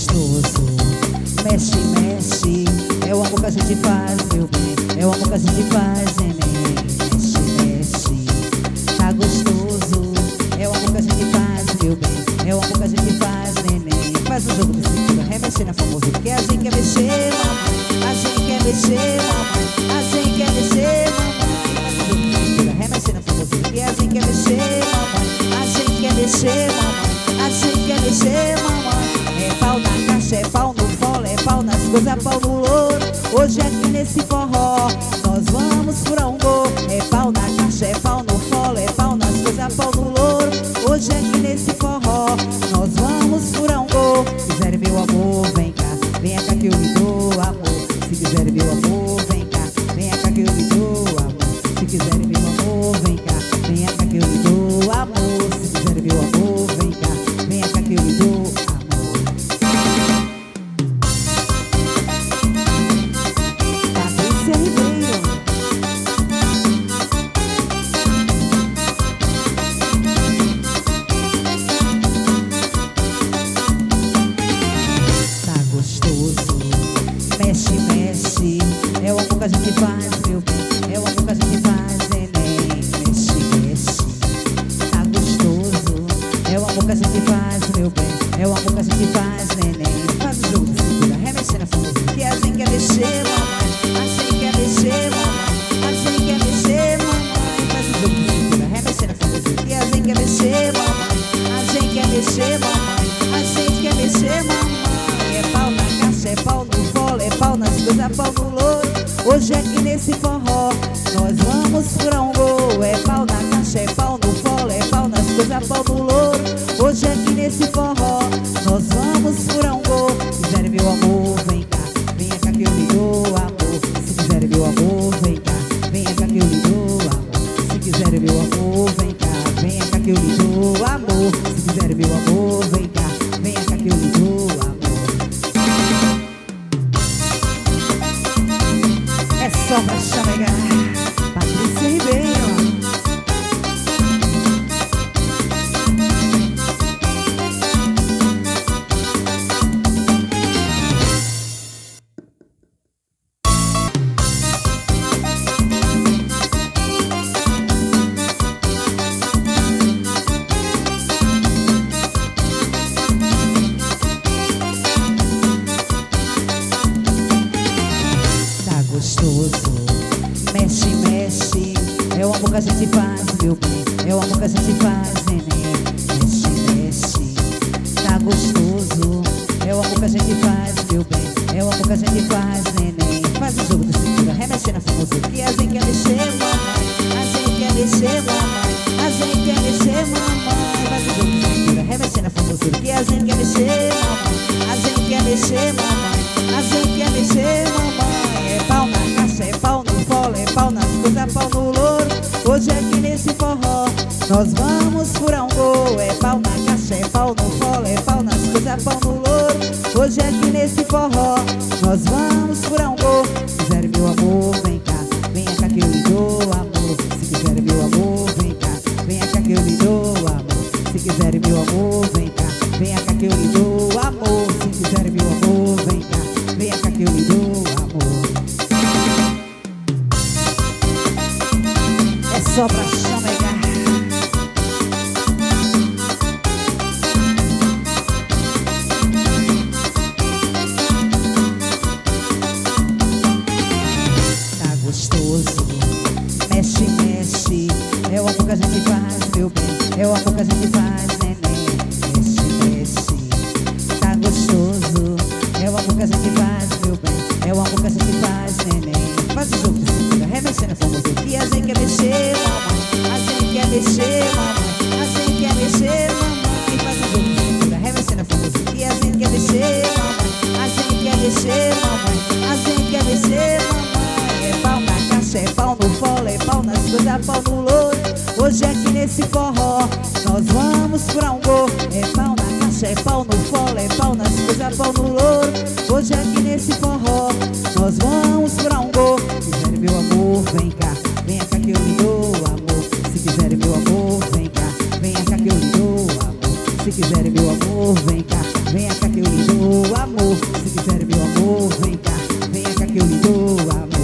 gostoso. Mexe, mexe, é o amor que a gente faz, meu bem. É o amor que a gente faz, neném. Mexe, mexe, tá gostoso. É o amor que a gente faz, meu bem. É o amor que a gente faz, neném. Faz o jogo de cintura, remexer na famosa. Porque a gente quer mexer, mamãe. A gente quer mexer, mamãe. A gente quer mexer, mamãe. Faz o jogo de cintura, remexer na famosa. Porque a gente quer mexer, mamãe. A gente quer mexer, mamãe. A gente quer mexer, mamãe. É pau na caixa, é pau no fole, é pau nas coisas, pau no louro. Hoje aqui nesse forró nós vamos furar um gol. É pau na caixa, é pau no fole, é pau nas coisas, pau no louro. Hoje aqui nesse forró nós vamos furar um gol. Se quiser meu amor, vem cá, venha cá que eu lhe dou amor. Se quiser meu amor, vem cá, venha cá que eu lhe dou amor. Se quiser meu amor, vem cá, venha cá que eu lhe dou amor. Se quiser meu amor, vem cá, venha cá que eu lhe dou amor. Mexe, mexe, é o amor que a gente faz, meu bem. É o amor que a gente faz, neném. Mexe, mexe, tá gostoso. É o amor que a gente faz, meu bem. É o amor que a gente faz, neném. Faz o jogo de cintura, remexer na famosa. Que a gente quer mexer, mamãe. A gente quer mexer, mamãe. A gente quer mexer, mamãe. Faz o jogo de cintura, remexer na famosa. Que a gente quer mexer, mamãe. A gente quer mexer, mamãe. A gente quer mexer, mamãe. É pau na caixa, é pau no fole, é pau nas coisas, pau no louro. Hoje aqui nesse forró nós vamos furar um gol. É pau na caixa, é pau no fole, é pau nas coisas, pau no louro. Hoje aqui nesse forró nós vamos furar um gol. Se quiser meu amor, vem cá, venha cá que eu lhe dou amor. Se quiser meu amor, vem cá, venha cá que eu lhe dou amor. Se quiser meu amor, vem cá, venha cá que eu lhe dou amor. Se quiser meu amor, vem cá, venha cá que eu lhe dou amor. É só pra chamegar, Patrícia Ribeiro. Gostoso, mexe, mexe, é o amor que a gente faz, meu bem. É o amor que a gente faz, neném. Mexe, mexe, tá gostoso. É o amor que a gente faz, meu bem. É o amor que a gente faz, neném. Faz o jogo de cintura, remexer na famosa. Que a gente quer mexer, mamãe. A gente quer mexer, mamãe. A gente quer mexer, mamãe. Faz o jogo de cintura, remexer na famosa. Que a gente quer mexer, mamãe. A gente quer mexer, mamãe. A gente quer mexer, mamãe. É pau na caixa, é pau no fole, é pau nas coisas, pau no louro. Hoje aqui nesse forró nós vamos furar um gol. É pau na caixa, é pau no fole, é pau nas coisas, pau no louro. Hoje aqui nesse forró nós vamos furar um gol. Se quiser meu amor, vem cá, venha cá que eu lhe dou amor. Se quiser meu amor, vem cá, venha cá que eu lhe dou amor. Se quiser meu amor, vem cá, venha cá que eu lhe dou amor. Se quiser meu amor, vem cá, venha cá que eu lhe dou amor. É só pra chamegar. Tá gostoso, mexe, mexe, é o amor que a gente faz, meu bem. É o amor que a gente faz, neném. Mexe, mexe, tá gostoso. É o amor que a gente faz, meu bem. É o amor que a gente faz, neném. Faz o jogo de cintura, remexer na famosa. Que a gente quer mexer, mamãe. A gente quer mexer, mamãe. A gente quer mexer, mamãe. Faz o jogo de cintura, remexer na famosa. Que a gente quer mexer, mamãe. A gente quer mexer, mamãe. A gente quer mexer, mamãe. É pau na caixa, é pau no fole, é pau nas coisas, pau no louro. Hoje aqui nesse forró nós vamos furar um gol. É pau na caixa, é pau no fole, é pau nas coisas, pau no louro. Hoje aqui nesse forró nós vamos furar um gol. Se quiser meu amor, vem cá, venha cá que eu lhe dou amor. Se quiser meu amor, vem cá, venha cá que eu lhe dou amor. Se quiser meu amor, vem cá, Venha cá que eu lhe dou amor. Se quiser meu amor, vem cá que eu lhe dou amor.